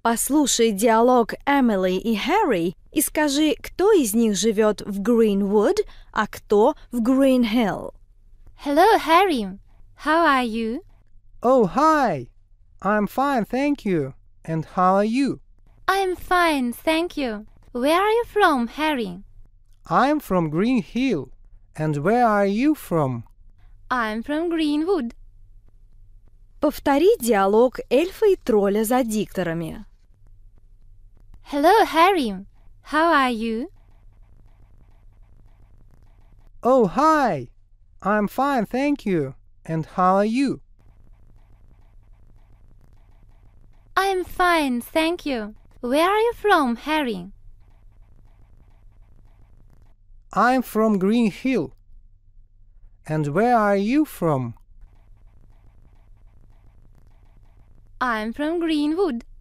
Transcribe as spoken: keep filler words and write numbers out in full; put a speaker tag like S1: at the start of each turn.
S1: Послушай диалог Эмили и Гарри и скажи, кто из них живет в Greenwood, а кто в Green Hill.
S2: Hello, Harry. How are you?
S3: Oh, hi. I'm fine, thank you. And how are you?
S2: I'm fine, thank you. Where are you from, Harry?
S3: I'm from Green Hill. And where are you from?
S2: I'm from Greenwood.
S1: Повтори диалог эльфа и тролля за дикторами.
S2: Hello, Harry. How are you?
S3: Oh, hi. I'm fine, thank you. And how are you?
S2: I'm fine, thank you. Where are you from, Harry?
S3: I'm from Green Hill. And where are you from?
S2: I'm from Greenwood.